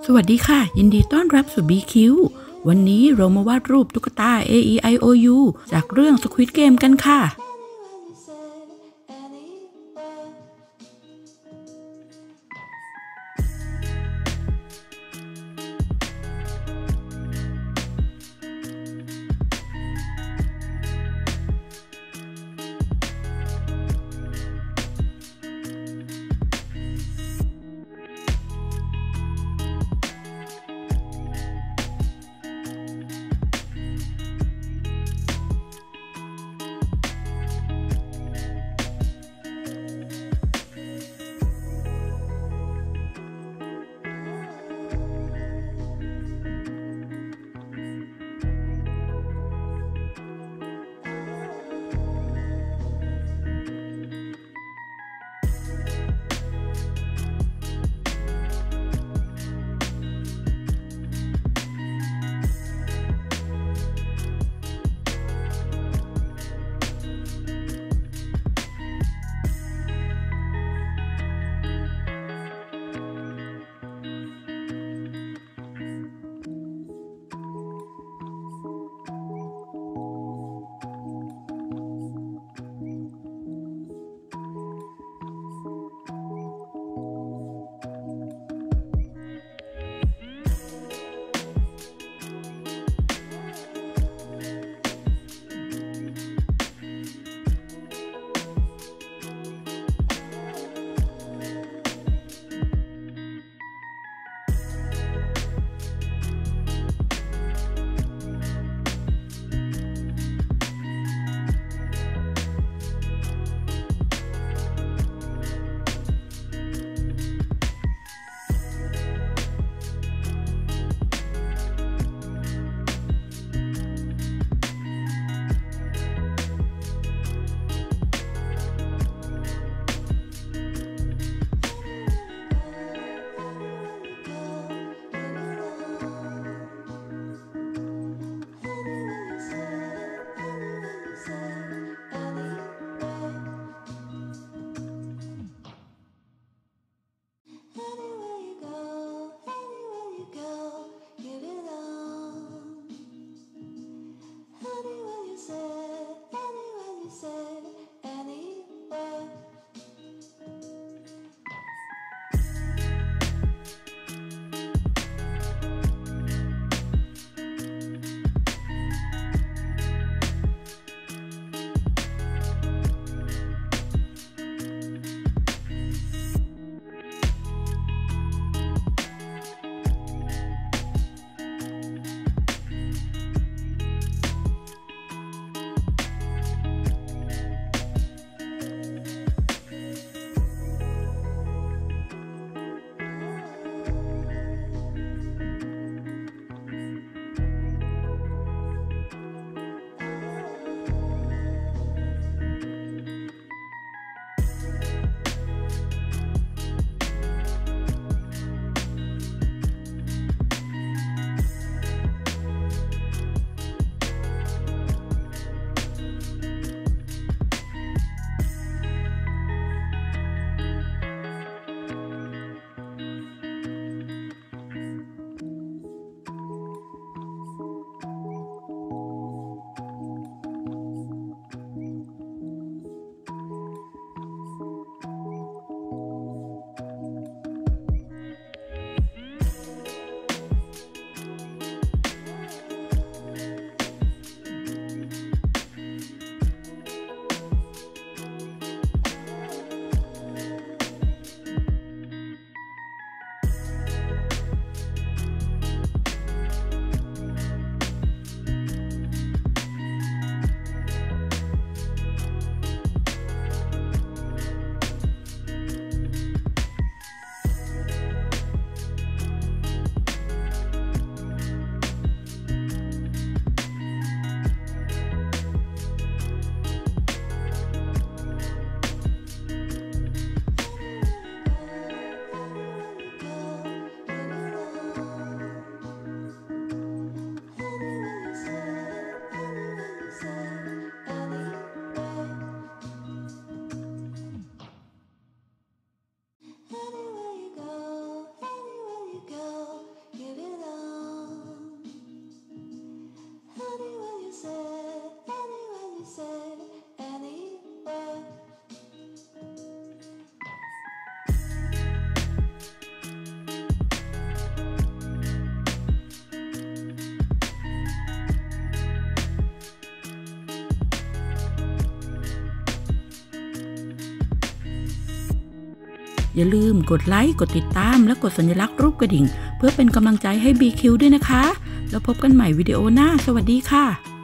วัสดีค่ะยินดีต้อนรับสู่ BQ วันนี้เรามาวาดรูปตุ๊กตา A-E-I-O-U จากเรื่อง Squid Game กันค่ะอย่าลืมกดไลค์กดติดตามและกดสัญลักษณ์รูปกระดิ่งเพื่อเป็นกำลังใจให้ BQ ด้วยนะคะแล้วพบกันใหม่วิดีโอหน้าสวัสดีค่ะ